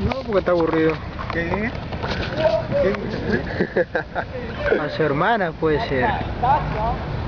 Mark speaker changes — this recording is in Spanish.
Speaker 1: No, porque está aburrido.
Speaker 2: ¿Qué?
Speaker 1: A su hermana puede ser.